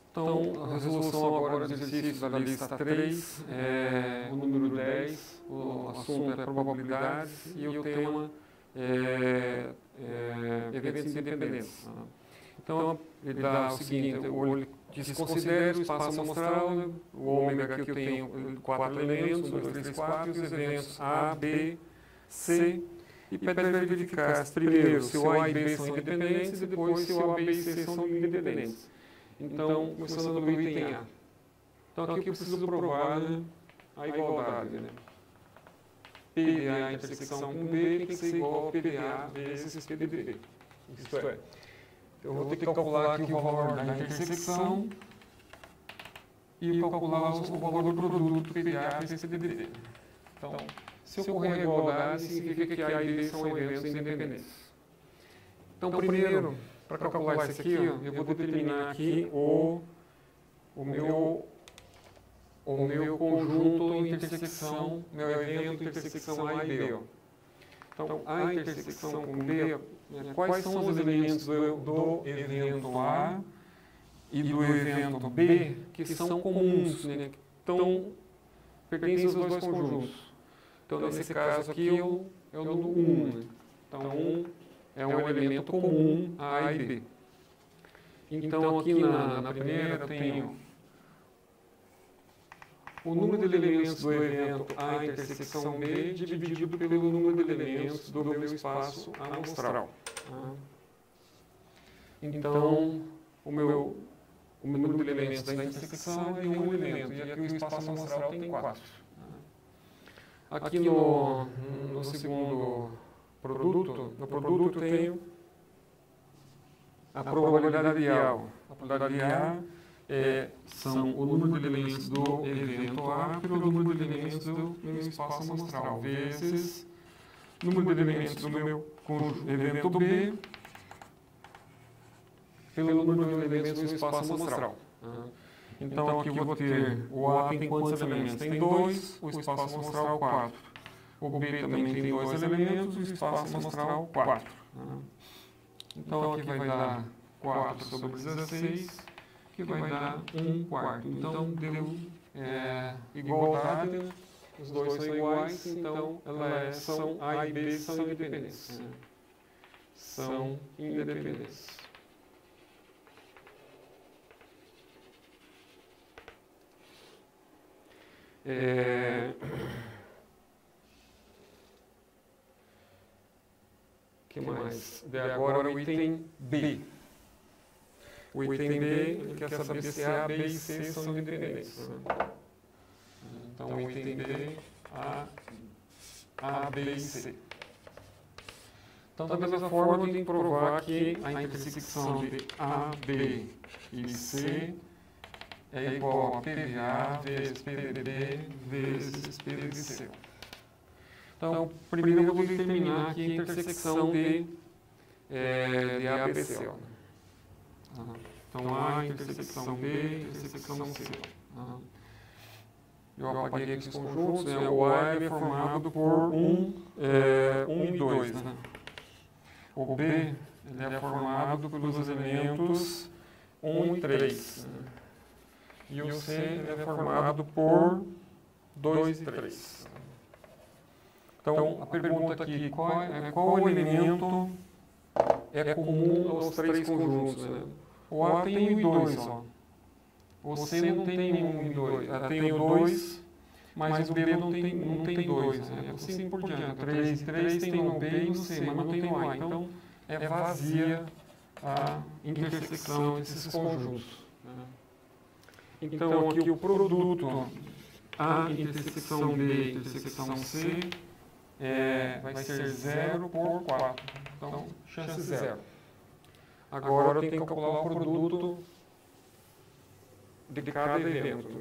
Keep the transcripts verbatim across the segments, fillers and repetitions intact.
Então, a resolução agora do exercício da lista três, é, o número dez, o assunto é probabilidades e o tema é, é eventos independentes. Né? Então, ele dá o seguinte, ele diz, considere o espaço amostral, né? O ômega aqui eu tenho quatro elementos, um, dois, três, quatro, e os eventos A, B, C, e pede verificar, primeiro, se o A e B são independentes, e depois se o A, B e C são independentes. Então, começando no item A. Então, aqui eu preciso provar, né, a igualdade. Né? P de A intersecção com B tem que ser igual a P de A vezes P de B. Isto é, eu vou ter que calcular aqui o valor da intersecção e calcular o valor do produto P de A vezes P de B. Então, se ocorrer a igualdade, significa que A e B são eventos independentes. Então, primeiro, para calcular isso aqui, ó, eu vou determinar aqui o, o, meu, o meu conjunto intersecção, meu evento intersecção A e B. Ó. Então, A intersecção com B, né, quais são os elementos do, do evento A e do evento B que são comuns, né, que estão, pertencem aos dois conjuntos. Então, nesse caso aqui, é o, é o número um. Né? Então, um é um elemento comum A e B. Então, aqui na, na primeira eu tenho o número de elementos do evento A intersecção B dividido pelo número de elementos do meu espaço amostral. Então, o meu o número de elementos da intersecção é de um elemento, e aqui o espaço amostral tem quatro. Aqui no, no segundo produto, no produto eu tenho a probabilidade A. A probabilidade A é, são o número de elementos do evento A pelo número de elementos do meu espaço amostral, vezes o número de elementos do meu evento B pelo número de elementos do espaço amostral. Então, aqui eu vou ter, o A tem quantos elementos? Tem dois, o espaço amostral quatro. O B também tem dois elementos, o espaço amostral quatro. Então, aqui vai dar quatro sobre dezesseis, que vai dar um quarto. Então, deu é, igualdade, os dois são iguais, então ela é, são, A e B são independentes. São independentes. É... que mais? De agora o item B. O item B, ele quer saber se A, B e C são independentes. Então, o item B, A, A, B e C. Então, da mesma forma, eu tenho que provar que a intersecção de A, B e C é igual a P de A vezes P de B vezes P de C. Então, primeiro eu vou determinar aqui a intersecção de, é, de A, B, C. Ó. Então, A, intersecção B, intersecção C. Eu apaguei aqui os conjuntos, né? O A é formado por um, é, um e dois. Né? O B ele é formado pelos elementos um e três. Né? E o C ele é formado por dois e três. Então, a pergunta aqui, qual, é, qual elemento é comum aos três conjuntos? Né? O A tem um e dois, ó. O C não tem nenhum e dois. A tem o dois, mas o B não tem, não tem dois. Né? Assim por diante. três e três tem no B e no C, mas não tem no A. Então, é vazia a intersecção desses conjuntos. Né? Então, aqui o produto A intersecção B intersecção C é, vai ser zero por quatro. Então, chance zero. Agora eu tenho que calcular o produto de cada evento.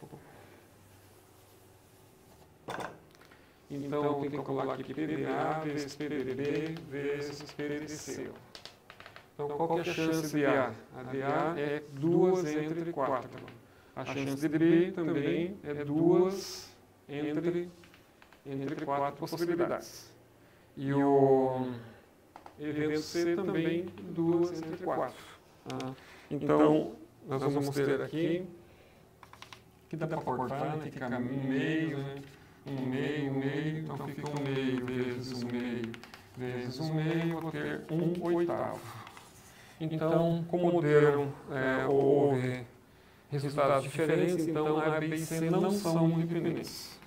Então, eu tenho que calcular aqui P de A vezes P de B vezes P de C. Então, qual que é a chance de A? A de A é duas entre quatro. A chance de B também é duas entre, entre quatro possibilidades. E o evento C também duas entre quatro. Ah, então, nós vamos ter aqui, que dá para cortar, né, fica um meio, né, um meio, um meio, então fica um meio vezes um meio, vezes um meio, vou ter um oitavo. Então, como deram, é, houve resultados diferentes, então A, B e C não são independentes.